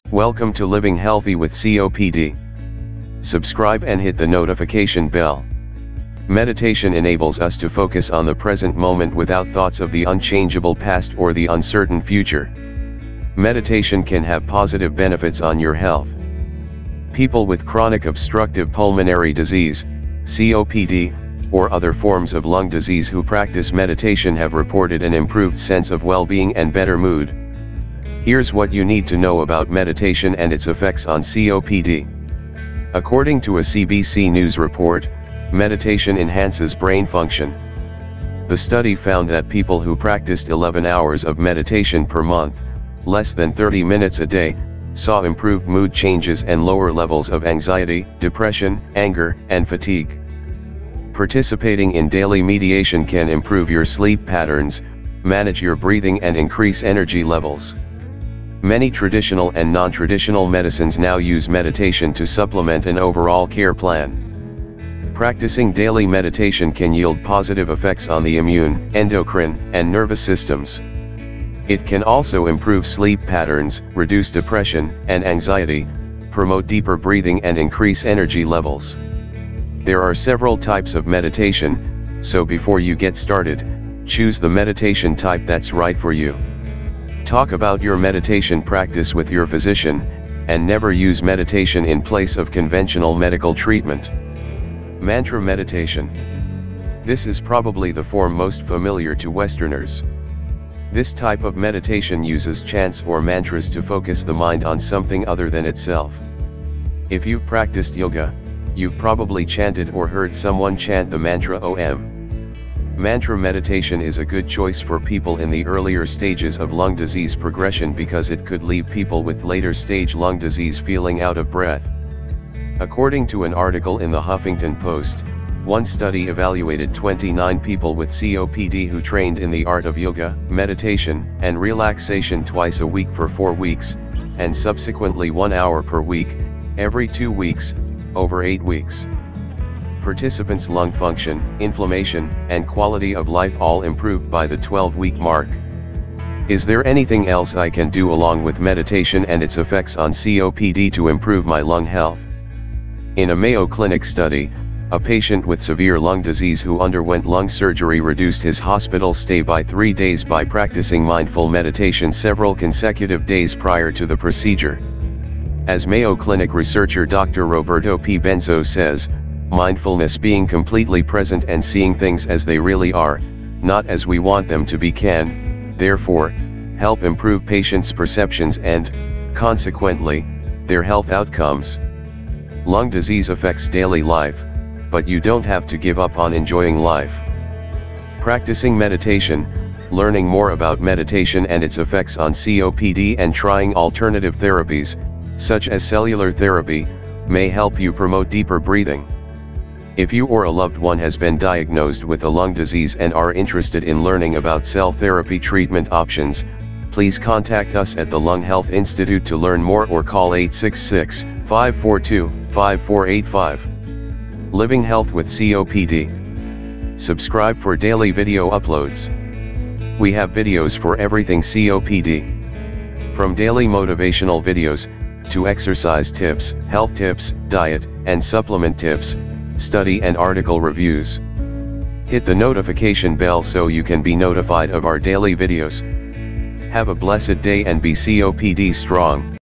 Welcome to Living Healthy with COPD. Subscribe and hit the notification bell. Meditation enables us to focus on the present moment without thoughts of the unchangeable past or the uncertain future. Meditation can have positive benefits on your health. People with chronic obstructive pulmonary disease, COPD, or other forms of lung disease who practice meditation have reported an improved sense of well-being and better mood. Here's what you need to know about meditation and its effects on COPD. According to a CBC News report, meditation enhances brain function. The study found that people who practiced 11 hours of meditation per month, less than 30 minutes a day, saw improved mood changes and lower levels of anxiety, depression, anger, and fatigue. Participating in daily mediation can improve your sleep patterns, manage your breathing, and increase energy levels. Many traditional and non-traditional medicines now use meditation to supplement an overall care plan. Practicing daily meditation can yield positive effects on the immune, endocrine, and nervous systems. It can also improve sleep patterns, reduce depression and anxiety, promote deeper breathing, and increase energy levels. There are several types of meditation, so before you get started, choose the meditation type that's right for you. Talk about your meditation practice with your physician, and never use meditation in place of conventional medical treatment. Mantra meditation. This is probably the form most familiar to Westerners. This type of meditation uses chants or mantras to focus the mind on something other than itself. If you've practiced yoga, you've probably chanted or heard someone chant the mantra Om. Mantra meditation is a good choice for people in the earlier stages of lung disease progression because it could leave people with later stage lung disease feeling out of breath. According to an article in the Huffington Post, one study evaluated 29 people with COPD who trained in the art of yoga, meditation, and relaxation twice a week for 4 weeks, and subsequently 1 hour per week, every 2 weeks, over 8 weeks. Participants' lung function, inflammation, and quality of life all improved by the 12-week mark. Is there anything else I can do along with meditation and its effects on COPD to improve my lung health? In a Mayo Clinic study, a patient with severe lung disease who underwent lung surgery reduced his hospital stay by 3 days by practicing mindful meditation several consecutive days prior to the procedure. As Mayo Clinic researcher Dr. Roberto P. Benzo says, mindfulness, being completely present and seeing things as they really are, not as we want them to be, can, therefore, help improve patients' perceptions and, consequently, their health outcomes. Lung disease affects daily life, but you don't have to give up on enjoying life. Practicing meditation, learning more about meditation and its effects on COPD, and trying alternative therapies, such as cellular therapy, may help you promote deeper breathing. If you or a loved one has been diagnosed with a lung disease and are interested in learning about cell therapy treatment options, please contact us at the Lung Health Institute to learn more or call 866-542-5485. Living Health with COPD. Subscribe for daily video uploads. We have videos for everything COPD. From daily motivational videos, to exercise tips, health tips, diet, and supplement tips, study and article reviews. Hit the notification bell so you can be notified of our daily videos. Have a blessed day and be COPD strong.